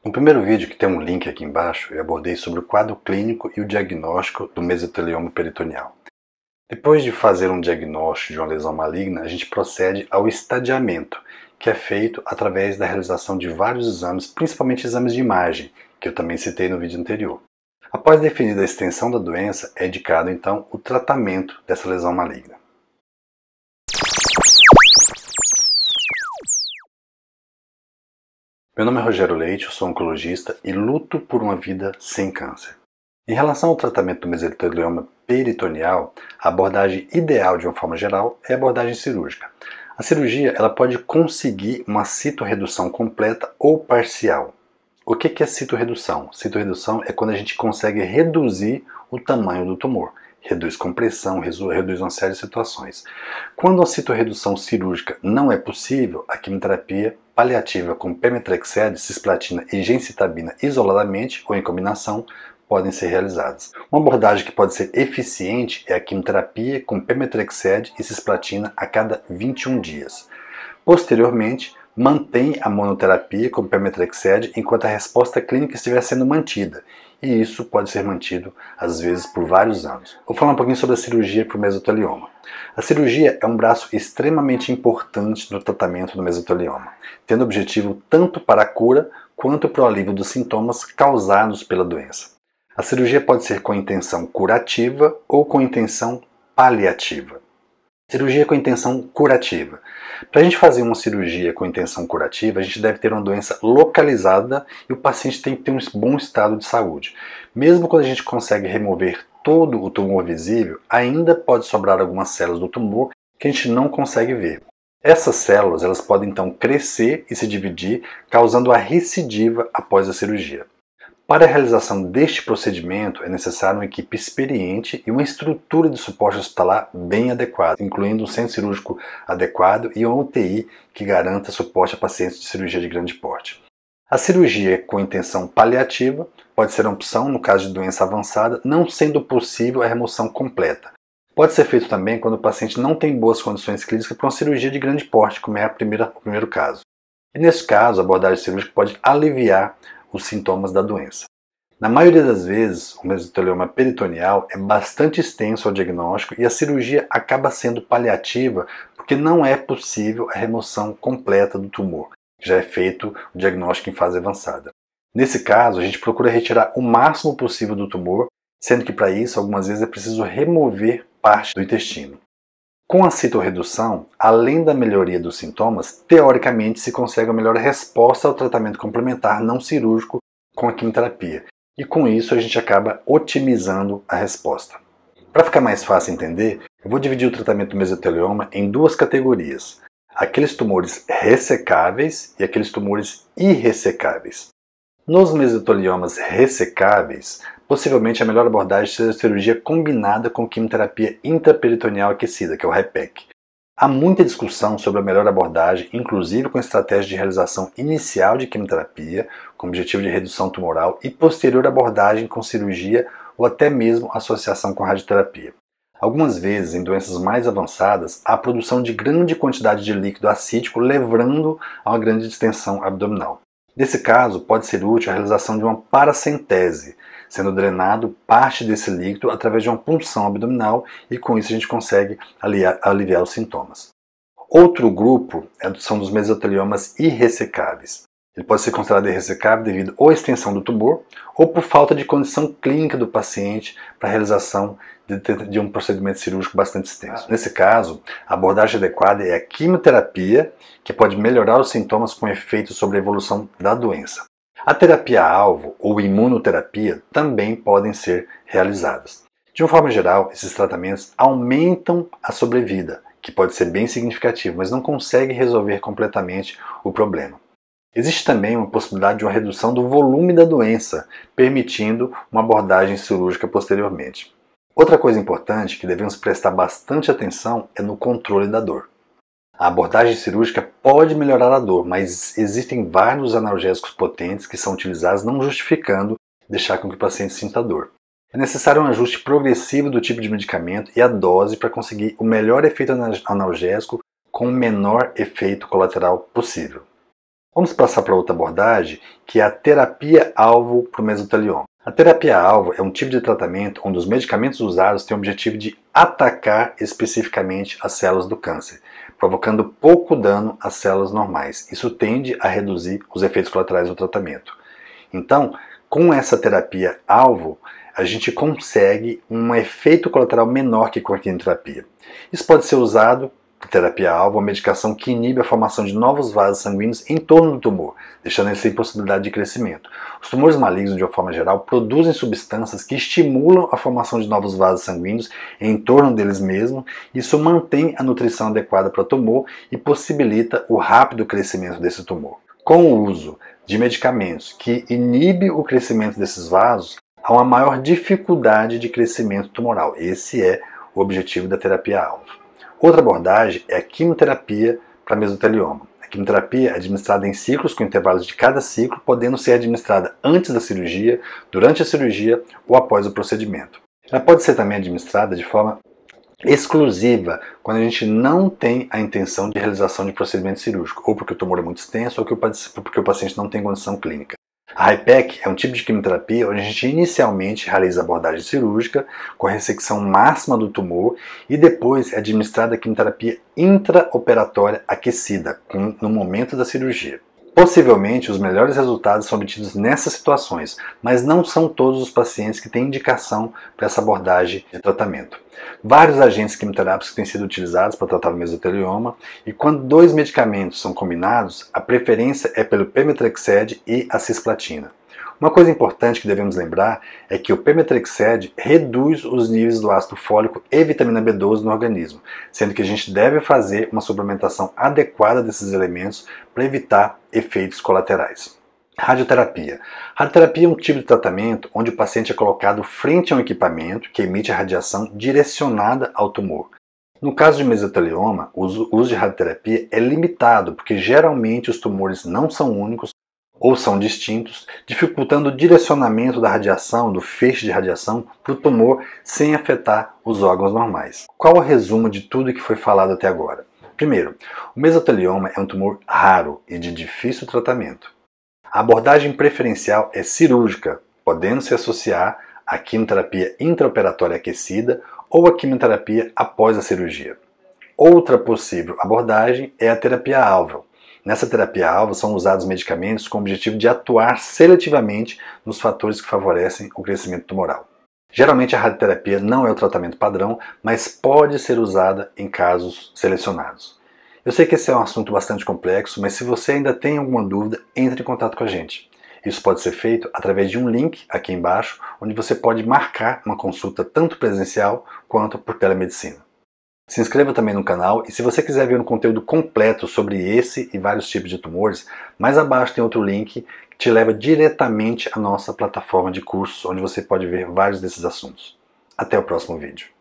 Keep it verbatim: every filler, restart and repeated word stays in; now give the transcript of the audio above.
No primeiro vídeo, que tem um link aqui embaixo, eu abordei sobre o quadro clínico e o diagnóstico do mesotelioma peritoneal. Depois de fazer um diagnóstico de uma lesão maligna, a gente procede ao estadiamento, que é feito através da realização de vários exames, principalmente exames de imagem, que eu também citei no vídeo anterior. Após definida a extensão da doença, é indicado então o tratamento dessa lesão maligna. Meu nome é Rogério Leite, eu sou oncologista e luto por uma vida sem câncer. Em relação ao tratamento do mesotelioma peritoneal, a abordagem ideal de uma forma geral é a abordagem cirúrgica. A cirurgia ela pode conseguir uma citorredução completa ou parcial. O que é citorredução? Citorredução é quando a gente consegue reduzir o tamanho do tumor. Reduz compressão, reduz uma série de situações. Quando a citorredução cirúrgica não é possível, a quimioterapia paliativa com pemetrexed, cisplatina e gencitabina isoladamente ou em combinação podem ser realizadas. Uma abordagem que pode ser eficiente é a quimioterapia com pemetrexed e cisplatina a cada vinte e um dias. Posteriormente, mantém a monoterapia com pemetrexed enquanto a resposta clínica estiver sendo mantida. E isso pode ser mantido, às vezes, por vários anos. Vou falar um pouquinho sobre a cirurgia para o mesotelioma. A cirurgia é um braço extremamente importante no tratamento do mesotelioma, tendo objetivo tanto para a cura quanto para o alívio dos sintomas causados pela doença. A cirurgia pode ser com intenção curativa ou com intenção paliativa. Cirurgia com intenção curativa. Para a gente fazer uma cirurgia com intenção curativa, a gente deve ter uma doença localizada e o paciente tem que ter um bom estado de saúde. Mesmo quando a gente consegue remover todo o tumor visível, ainda pode sobrar algumas células do tumor que a gente não consegue ver. Essas células elas podem então crescer e se dividir, causando a recidiva após a cirurgia. Para a realização deste procedimento é necessário uma equipe experiente e uma estrutura de suporte hospitalar bem adequada, incluindo um centro cirúrgico adequado e uma U T I que garanta suporte a pacientes de cirurgia de grande porte. A cirurgia com intenção paliativa pode ser uma opção no caso de doença avançada, não sendo possível a remoção completa. Pode ser feito também quando o paciente não tem boas condições clínicas para uma cirurgia de grande porte, como é a primeira, o primeiro caso. E nesse caso, a abordagem cirúrgica pode aliviar os sintomas da doença. Na maioria das vezes, o mesotelioma peritoneal é bastante extenso ao diagnóstico e a cirurgia acaba sendo paliativa porque não é possível a remoção completa do tumor, que já é feito o diagnóstico em fase avançada. Nesse caso, a gente procura retirar o máximo possível do tumor, sendo que para isso, algumas vezes é preciso remover parte do intestino. Com a citorredução, além da melhoria dos sintomas, teoricamente se consegue uma melhor resposta ao tratamento complementar não cirúrgico com a quimioterapia. E com isso a gente acaba otimizando a resposta. Para ficar mais fácil entender, eu vou dividir o tratamento do mesotelioma em duas categorias. Aqueles tumores ressecáveis e aqueles tumores irressecáveis. Nos mesoteliomas ressecáveis, possivelmente a melhor abordagem seja a cirurgia combinada com quimioterapia intraperitoneal aquecida, que é o R E P E C. Há muita discussão sobre a melhor abordagem, inclusive com estratégia de realização inicial de quimioterapia, com objetivo de redução tumoral, e posterior abordagem com cirurgia ou até mesmo associação com radioterapia. Algumas vezes, em doenças mais avançadas, há a produção de grande quantidade de líquido acítico, levando a uma grande distensão abdominal. Nesse caso, pode ser útil a realização de uma paracentese, sendo drenado parte desse líquido através de uma punção abdominal e com isso a gente consegue aliviar, aliviar os sintomas. Outro grupo são dos mesoteliomas irressecáveis. Ele pode ser considerado irressecável devido ou à extensão do tumor ou por falta de condição clínica do paciente para a realização de, de um procedimento cirúrgico bastante extenso. Nesse caso, a abordagem adequada é a quimioterapia, que pode melhorar os sintomas com efeito sobre a evolução da doença. A terapia-alvo ou imunoterapia também podem ser realizadas. De uma forma geral, esses tratamentos aumentam a sobrevida, que pode ser bem significativo, mas não consegue resolver completamente o problema. Existe também uma possibilidade de uma redução do volume da doença, permitindo uma abordagem cirúrgica posteriormente. Outra coisa importante que devemos prestar bastante atenção é no controle da dor. A abordagem cirúrgica pode melhorar a dor, mas existem vários analgésicos potentes que são utilizados não justificando deixar com que o paciente sinta dor. É necessário um ajuste progressivo do tipo de medicamento e a dose para conseguir o melhor efeito analgésico com o menor efeito colateral possível. Vamos passar para outra abordagem, que é a terapia-alvo para o mesotelioma. A terapia-alvo é um tipo de tratamento onde os medicamentos usados têm o objetivo de atacar especificamente as células do câncer, provocando pouco dano às células normais. Isso tende a reduzir os efeitos colaterais do tratamento. Então, com essa terapia-alvo, a gente consegue um efeito colateral menor que com a quimioterapia. Isso pode ser usado, terapia-alvo, uma medicação que inibe a formação de novos vasos sanguíneos em torno do tumor, deixando ele sem possibilidade de crescimento. Os tumores malignos, de uma forma geral, produzem substâncias que estimulam a formação de novos vasos sanguíneos em torno deles mesmos. Isso mantém a nutrição adequada para o tumor e possibilita o rápido crescimento desse tumor. Com o uso de medicamentos que inibem o crescimento desses vasos, há uma maior dificuldade de crescimento tumoral. Esse é o objetivo da terapia-alvo. Outra abordagem é a quimioterapia para mesotelioma. A quimioterapia é administrada em ciclos com intervalos de cada ciclo, podendo ser administrada antes da cirurgia, durante a cirurgia ou após o procedimento. Ela pode ser também administrada de forma exclusiva, quando a gente não tem a intenção de realização de procedimento cirúrgico, ou porque o tumor é muito extenso, ou porque o paciente não tem condição clínica. A HIPEC é um tipo de quimioterapia onde a gente inicialmente realiza a abordagem cirúrgica com a ressecção máxima do tumor e depois é administrada a quimioterapia intraoperatória aquecida, no momento da cirurgia. Possivelmente, os melhores resultados são obtidos nessas situações, mas não são todos os pacientes que têm indicação para essa abordagem de tratamento. Vários agentes quimioterápicos têm sido utilizados para tratar o mesotelioma, e quando dois medicamentos são combinados, a preferência é pelo pemetrexed e a cisplatina. Uma coisa importante que devemos lembrar é que o pemetrexed reduz os níveis do ácido fólico e vitamina B doze no organismo, sendo que a gente deve fazer uma suplementação adequada desses elementos para evitar efeitos colaterais. Radioterapia. Radioterapia é um tipo de tratamento onde o paciente é colocado frente a um equipamento que emite a radiação direcionada ao tumor. No caso de mesotelioma, o uso de radioterapia é limitado, porque geralmente os tumores não são únicos ou são distintos, dificultando o direcionamento da radiação, do feixe de radiação, para o tumor sem afetar os órgãos normais. Qual o resumo de tudo que foi falado até agora? Primeiro, o mesotelioma é um tumor raro e de difícil tratamento. A abordagem preferencial é cirúrgica, podendo se associar à quimioterapia intraoperatória aquecida ou à quimioterapia após a cirurgia. Outra possível abordagem é a terapia-alvo. Nessa terapia-alvo são usados medicamentos com o objetivo de atuar seletivamente nos fatores que favorecem o crescimento tumoral. Geralmente a radioterapia não é o tratamento padrão, mas pode ser usada em casos selecionados. Eu sei que esse é um assunto bastante complexo, mas se você ainda tem alguma dúvida, entre em contato com a gente. Isso pode ser feito através de um link aqui embaixo, onde você pode marcar uma consulta tanto presencial quanto por telemedicina. Se inscreva também no canal e se você quiser ver um conteúdo completo sobre esse e vários tipos de tumores, mais abaixo tem outro link que te leva diretamente à nossa plataforma de cursos, onde você pode ver vários desses assuntos. Até o próximo vídeo.